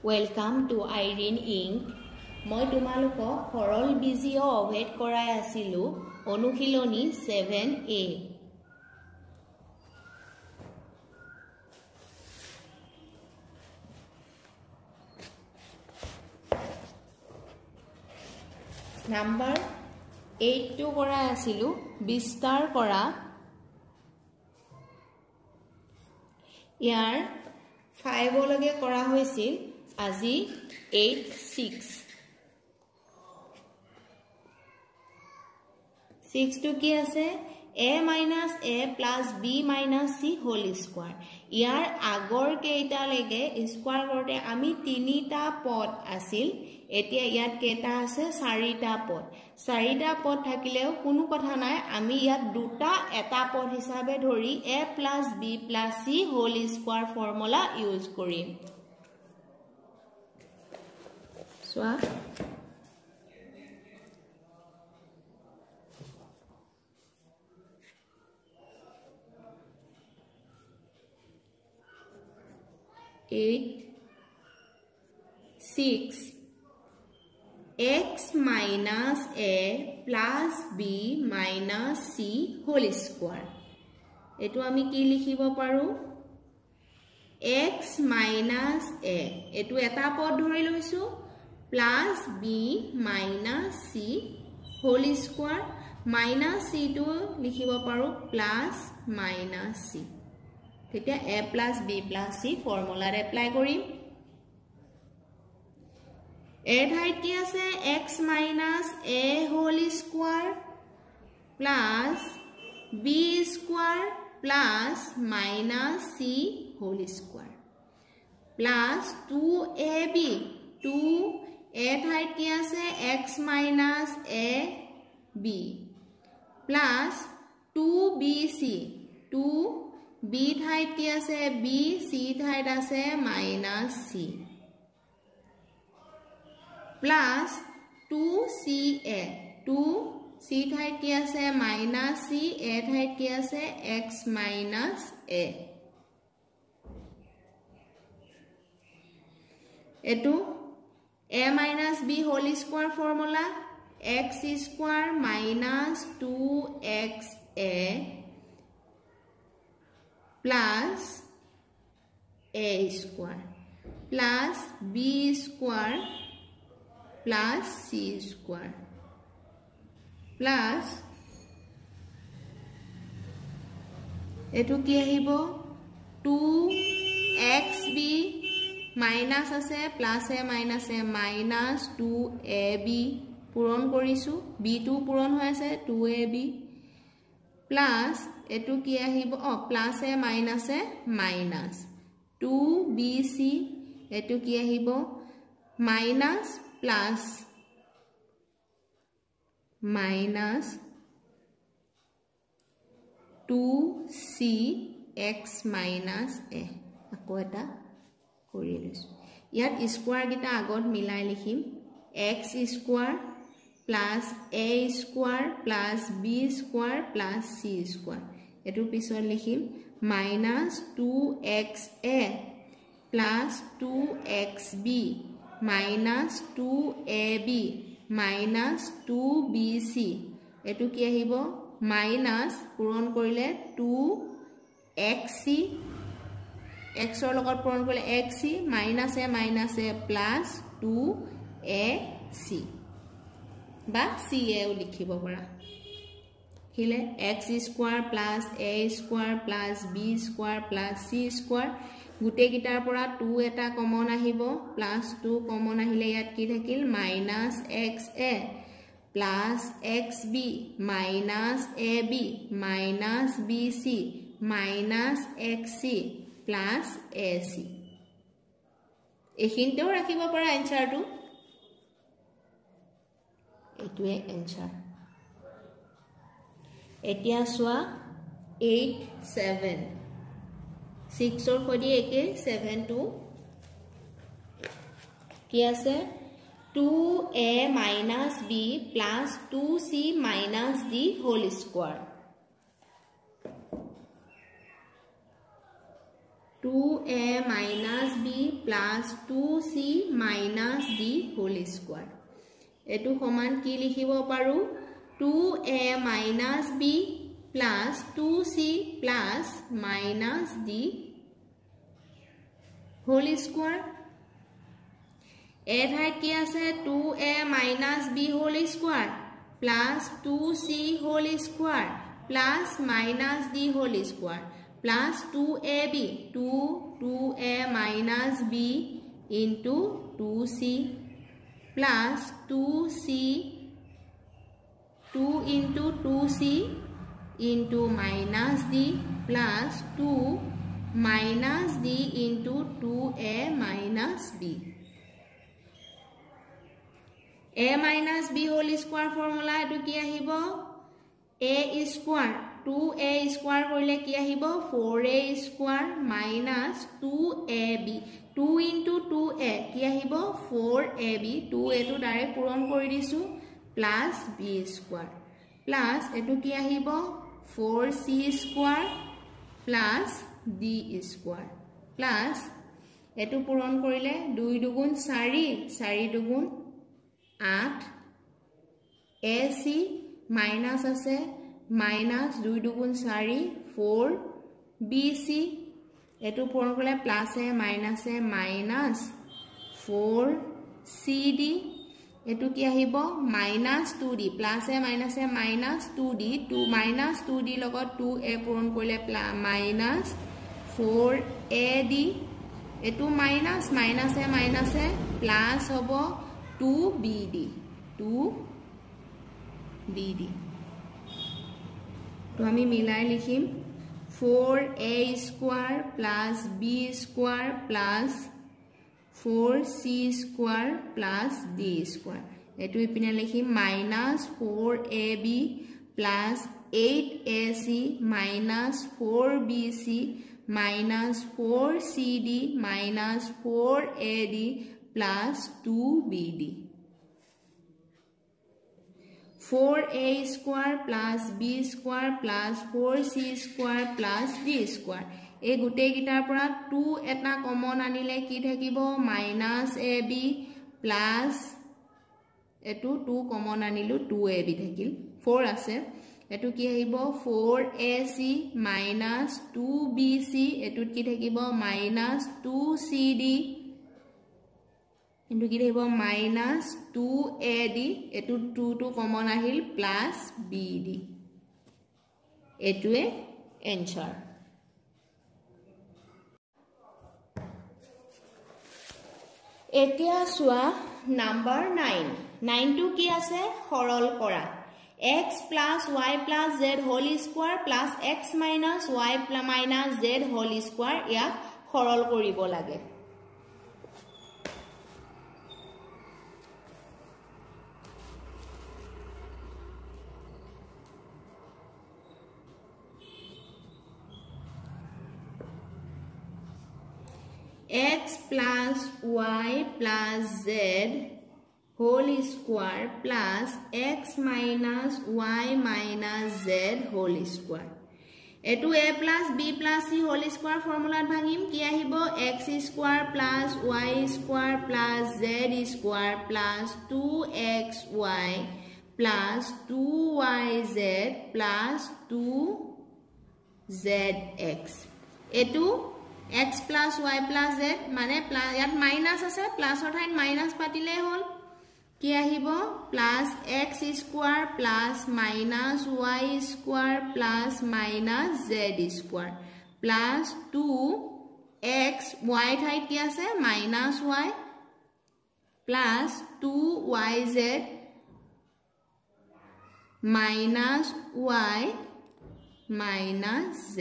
Welcome to Irene Inc. মই তোমালোকক সৰল বীজীয় অভেদ কৰাই আছিলো অনুশীলনী 7A Number 8 to কৰাই আছিলো বিস্তাৰ কৰা ইয়াৰ 5 লগে কৰা হৈছিল আজি 8 6 6 to কি আছে a minus a plus b minus c whole square ইয়াৰ আগৰ কেইটা লেগে স্কয়াৰ কৰতে আমি তিনিটা পদ আছিল এতিয়া ইয়াত কেইটা আছে চাৰিটা পদ থাকিলেও কোনো কথা নাই আমি ইয়াত দুটা এটা পদ হিচাপে ধৰি a plus b plus c whole square formula use কৰিম সোয়া Eight, 6 x minus a plus b minus c whole square. এটো আমি কি লিখিব পাৰো x minus a এটো এটা পদ ধৰি লৈছো plus b minus c whole square minus c টো লিখিব পাৰো plus minus c তেতিয়া a plus b plus c formula apply কৰিম a ঠাইত কি আছে x minus a whole square plus b square plus minus c whole square plus 2ab 2 a ঠাইত কি আছে x minus a b plus 2bc 2 b ঠাইত কি আছে b c ঠাইত আছে minus c plus 2ca 2 c ঠাইত কি আছে minus c a ঠাইত কি আছে x minus a এটো a minus b whole square formula x square minus 2xa plus a square plus b square plus c square plus etu ki ahibo 2xb minus ase plus a minus 2ab puron korisu b2 puron hoy ase 2ab plus etu ki ahibo plus a minus 2bc etu ki ahibo minus plus minus 2c x minus a আকৌ এটা কৰি লৈছো ইয়াত square গিটা আগত মিলাই লিখিম x square plus a square plus b square plus c square এটো পিছত লিখিম minus 2xa plus 2xb minus 2ab minus 2bc এটো কি আহিব minus পূৰণ কৰিলে 2xc x ৰ লগত পূৰণ কৰিলে xc minus a plus 2ac বা ca ও লিখিব পৰা হিলে x square plus a square plus b square plus c square গুটে গিটাৰ পৰা 2 এটা কমন আহিব plus 2 কমন আহিলে ইয়াত কি থাকিল minus xa plus xb minus ab minus bc minus xc plus ac এখিনতেও ৰাখিব পৰা এনসাৰটো এটোৱে এনসাৰ এতিয়া সোয়া 8 7 6 or for the 7 2 কি আছে 2a minus b plus 2c minus d whole square 2a minus b plus 2c minus d whole square. এটো সমান কি লিখিব পাৰো 2a minus b plus 2c plus minus d whole square. A ঠাইত কি আছে 2a minus b whole square plus 2c whole square plus minus d whole square plus 2ab 2a minus b into 2c plus 2c 2 into 2c into minus d plus 2 minus d into 2a minus b. A minus b whole square formula etu ki ahibo a square 2a square korile ki ahibo 4a square minus 2ab 2 into 2a ki ahibo 4ab 2a to direct puron kori disu plus b square plus etu ki ahibo 4c square plus d square plus etu puron korile 2 দুগুণ 4 4 দুগুণ 8 ac minus আছে minus 2 দুগুণ 4 4 bc এটো পূৰণ কৰিলে plus a minus a minus 4 cd এটো কি আহিব minus 2d plus a minus 2d 2 minus 2d লগত 2a পূৰণ কৰিলে মাইনাস 4ad এটো মাইনাস এ প্লাস হ'ব 2bd তো আমি মিলাই লিখিম 4a square plus b square plus 4c square plus d square এটো ইপিনে লিখিম minus 4ab plus 8ac minus 4bc minus 4cd minus 4ad plus 2bd 4a square plus b square plus 4c square plus d square এই গুটে গিটাৰ পৰা 2 এটা common আনিলে কি থাকিব minus ab plus এটো 2 কমন আনিলো 2ab থাকিল 4 আছে এটো কি আহিব 4ac minus 2bc এটোত কি থাকিব minus 2cd into কি থাকিব minus 2ad এটো 2 to common আহিল plus bd এটোৱে answer এতিয়া সোয়া নাম্বার 9 to কি আছে সৰল কৰা x plus y plus z whole square plus x minus y minus z whole square ইয়াক সৰল কৰিব লাগে x plus y plus z whole square plus x minus y minus z whole square etu a plus b plus c whole square formula bhangim ki ahibo x square plus y square plus z square plus 2xy plus 2yz plus 2zx etu x plus y plus z মানে ইয়াত minus আছে plus অথাই minus পাতিলে হল কি আহিব plus x square plus minus y square plus minus z square plus 2x y ঠাইত কি আছে minus y plus 2yz minus y minus z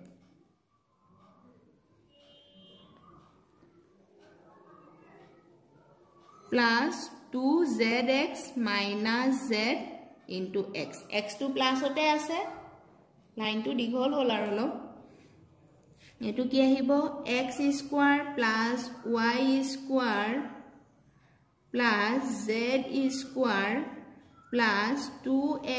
plus 2zx minus z into x x to plus hote ase line to dighol hol arolo etu ki ahibo x square plus y square plus z square plus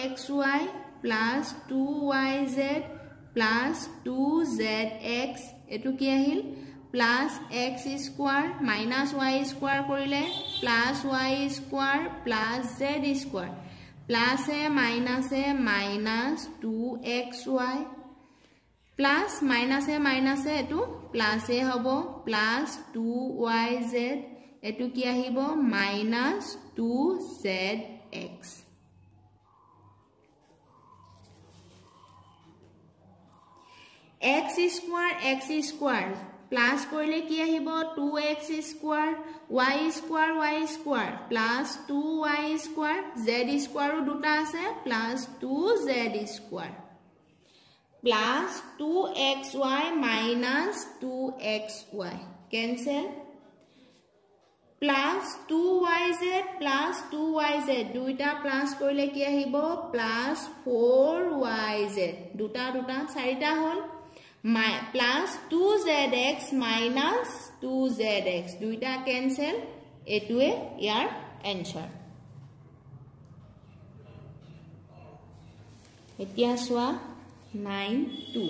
2xy plus 2yz plus 2zx एटु की আহিল plus x square minus y square करिले plus y square plus z square plus ए minus 2xy plus minus ए एटु plus ए हबो plus 2yz एटु की आहिबो minus 2zx x square plus करिले की आहिबो 2x square y square plus 2y square z square दुटा আছে plus 2z square plus 2xy minus 2xy cancel plus 2yz दुटा प्लस करिले की आहिबो प्लस 4yz दुटा चारिटा whole plus 2zx minus 2zx दुटा कैंसिल एटुए यार आंसर एतिया सुआ 9(2)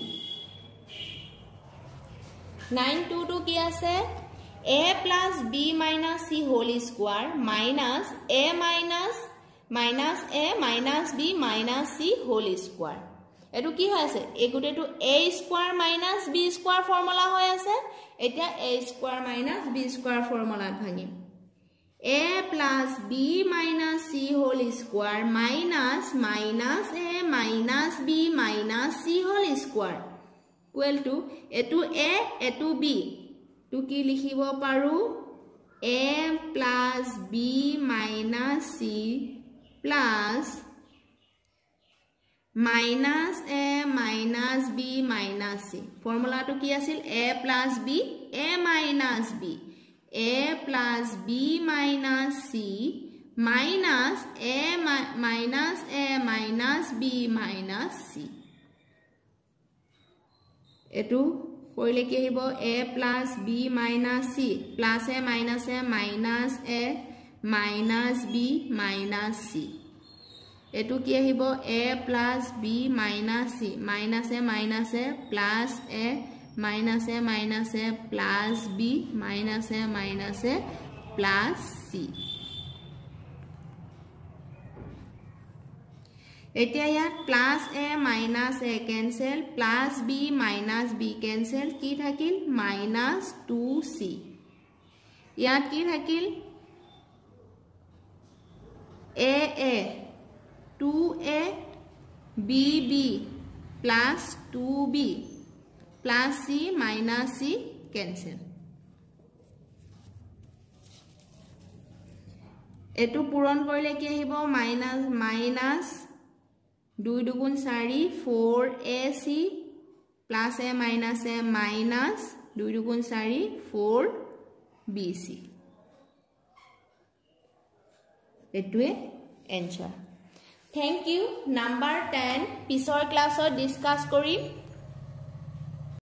9(2) टू की আছে a plus b minus c whole square minus a minus a minus b minus c whole square एटु की होय আছে ए गुटेटु a square minus b square formula होय আছে एटा a square minus b square formula भांगिम a plus b minus c whole square minus a minus b minus c whole square equal to एटु a एटु b टु की लिखिबो पारू a plus b minus c plus minus a minus b minus c formula तो की আছিল a plus b a minus b a plus b minus c minus a minus b minus c एटु কইলে কি হইব a plus b minus c plus a minus b minus c एटु की আহিব a plus b minus c minus a plus a minus plus b minus a plus c एतिया यात plus a minus a cancel plus b minus b cancel key থাকিल minus 2c यात की থাকিल a 2a b plus 2b plus c minus c cancel एटु पूरण करिले की আহিব minus 2 2 4 4ac plus a minus 2 2 4 4bc एटुए answer Thank you. Number 10. Pisor class or discuss kori.